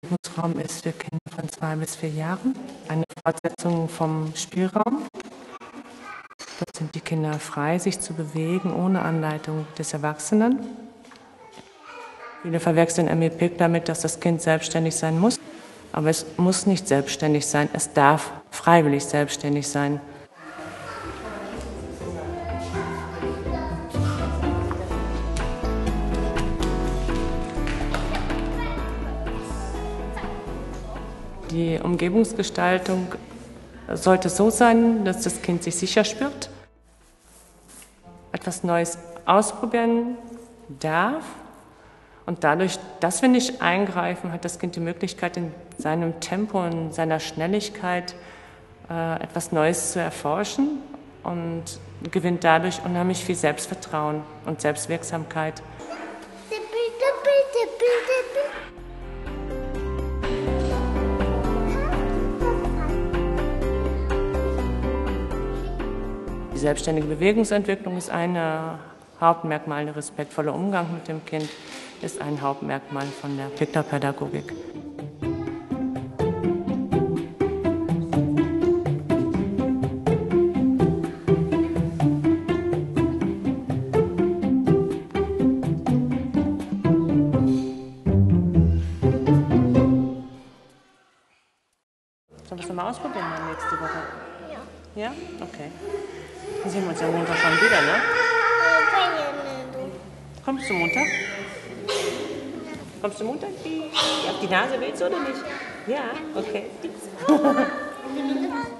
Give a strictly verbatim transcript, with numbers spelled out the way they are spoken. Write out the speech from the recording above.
Bewegungsraum ist für Kinder von zwei bis vier Jahren eine Fortsetzung vom Spielraum. Dort sind die Kinder frei, sich zu bewegen, ohne Anleitung des Erwachsenen. Viele verwechseln M E P I C damit, dass das Kind selbstständig sein muss. Aber es muss nicht selbstständig sein, es darf freiwillig selbstständig sein. Die Umgebungsgestaltung sollte so sein, dass das Kind sich sicher spürt, etwas Neues ausprobieren darf und dadurch, dass wir nicht eingreifen, hat das Kind die Möglichkeit, in seinem Tempo und seiner Schnelligkeit äh, etwas Neues zu erforschen und gewinnt dadurch unheimlich viel Selbstvertrauen und Selbstwirksamkeit. Die selbstständige Bewegungsentwicklung ist ein Hauptmerkmal, der respektvolle Umgang mit dem Kind ist ein Hauptmerkmal von der Picta-Pädagogik. Sollen wir es nochmal ausprobieren dann nächste Woche? Ja. Ja? Okay. Dann sehen wir uns ja Montag schon wieder, ne? Kommst du Montag? Kommst du Montag? Auf die Nase willst du oder nicht? Ja? Okay.